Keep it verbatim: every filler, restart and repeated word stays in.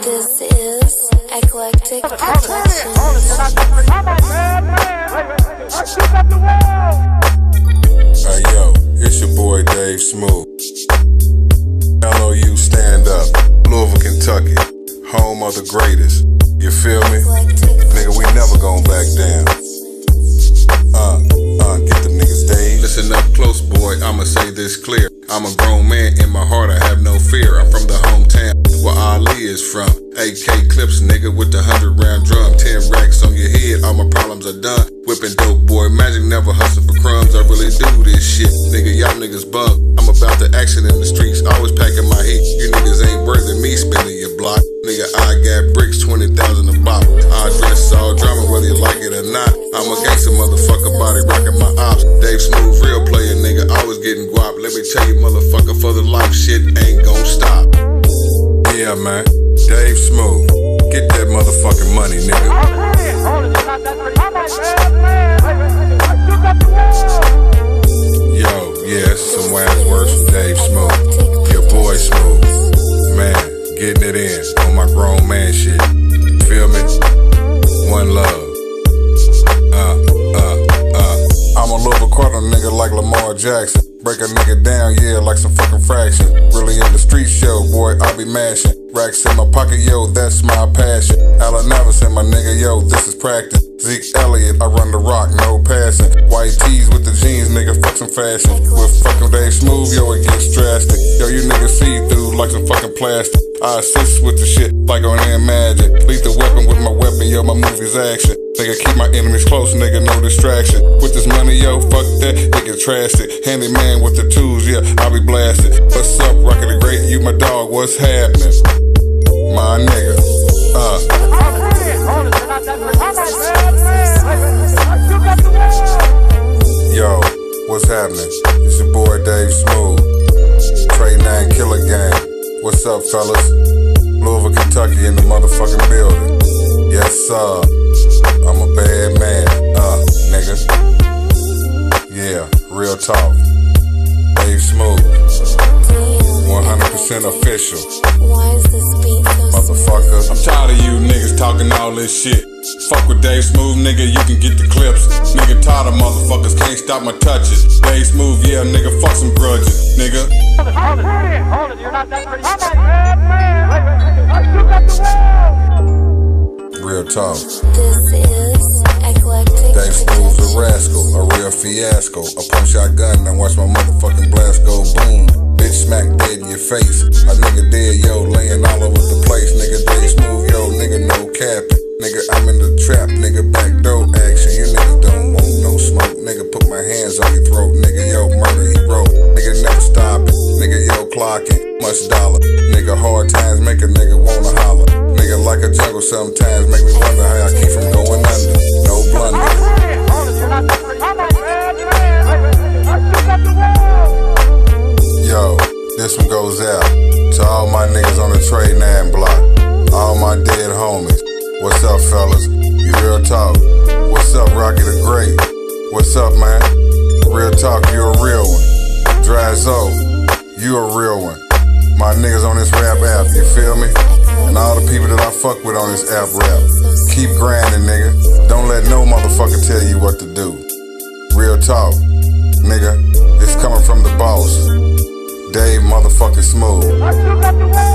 This is Eclectic Productions. Hey yo, it's your boy Dave Smooth. L O U stand up, Louisville, Kentucky, home of the greatest. You feel me? Nigga, we never gon' back down. Uh, uh, get them niggas, Dave. Listen up close, boy, I'ma say this clear. I'm a grown man, in my heart I have no fear. I'm from the hometown where Ali is from. A K clips, nigga, with the hundred round drum. Ten racks on your head, all my problems are done. Whipping dope, boy, magic, never hustle for crumbs. I really do this shit, nigga, y'all niggas bug. I'm about the action in the streets, always packing my heat. You niggas ain't worth it, me spinning your block. Nigga, I got bricks, twenty thousand a bop. I dress all drama, whether you like it or not. I'm a gangster motherfucker, body rocking my ops. Dave Smooth, real player, nigga, always getting guap. Let me tell you, motherfucker, for the life, shit ain't gon' stop. Yeah, man, Dave Smooth, get that motherfucking money, nigga. Yo, yeah, it's some wise words from Dave Smooth. Your boy Smooth, man, getting it in on my grown man shit. Feel me? One love. Uh, uh, uh. I'm a Louisville quarter nigga like Lamar Jackson. Break a nigga down, yeah, like some fucking fraction. Really in the street show, boy, I be mashing. Racks in my pocket, yo, that's my passion. Allen Iverson, my nigga, yo, this is practice. Zeke Elliott, I run the rock, no passing. White tees with the jeans, nigga, fuck some fashion. With fucking Dave Smooth, yo, it gets drastic. Yo, you niggas see through like some fucking plastic. I assist with the shit like on Imagine. Lethal weapon with my weapon, yo, my movie's action. Nigga, keep my enemies close, nigga, no distraction. With this money, yo, fuck that, it get trashed. Handyman with the tools, yeah, I'll be blasted. What's up, Rocket the Great, you my dog, what's happening? My nigga, uh. Yo, what's happening? It's your boy Dave Smooth. Trey nine Killer Gang. What's up, fellas? Louisville, Kentucky in the motherfucking building. Yes, sir. I'm a bad man, uh, nigga. Yeah, real talk. Dave Smooth. one hundred percent official. Motherfucker. I'm tired of you niggas talking all this shit. Fuck with Dave Smooth, nigga, you can get the clips. Nigga, tired of motherfuckers, can't stop my touches. Dave Smooth, yeah, nigga, fuck some grudges, nigga. Hold it, hold it, hold it, you're not that pretty. Real talk. This is Eclectic Dave Smooth's a rascal, a real fiasco. I punch shotgun and watch my motherfucking blast go boom. Bitch smack dead in your face. A nigga dead, yo, laying all over the place. Nigga Dave Smooth, yo, nigga no capping. Nigga, I'm in the trap, nigga, back door action. You niggas don't want no smoke. Nigga, put my hands on your throat. Nigga, yo, murder, he wrote. Nigga, never stop it. Nigga, yo, clocking, much dollar. Nigga, hard times make a nigga wanna holler. Nigga, like a jungle sometimes make me wonder how I keep from going under. No blunder. Yo, this one goes out to all my niggas on the Trey nine block. All my dead homies. What's up, fellas? You real talk. What's up, Rocky the Great? What's up, man? Real talk, you a real one. Dry Zo, you a real one. My niggas on this rap app, you feel me? And all the people that I fuck with on this app rap. Keep grinding, nigga. Don't let no motherfucker tell you what to do. Real talk, nigga. It's coming from the boss, Dave motherfucking Smooth.